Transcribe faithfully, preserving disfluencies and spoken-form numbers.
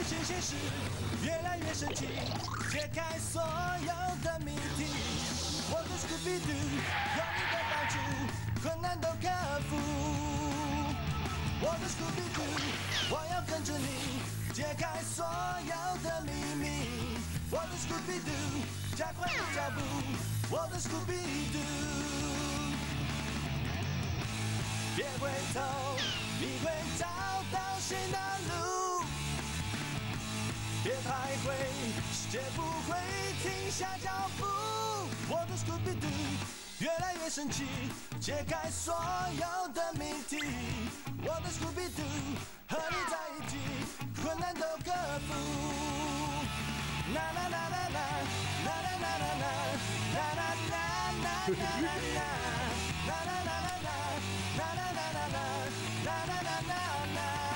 现现实越来越神奇，解开所有的谜题。我的 Scooby Doo 有你的帮助，困难都克服。我的 Scooby Doo， 我要跟着你解开所有的秘密。我的 Scooby Doo， 加快你脚步。我的 Scooby Doo， 别回头，你会找到新的路。别徘徊，世界不会停下脚步。我的 Scooby Doo 越来越神奇，解开所有的谜题。我的 Scooby Doo 和你在一起，困难都克服。啦啦啦啦啦，啦啦啦啦啦，啦啦啦啦啦啦啦，啦啦啦啦啦，啦啦啦啦啦，啦啦啦啦啦。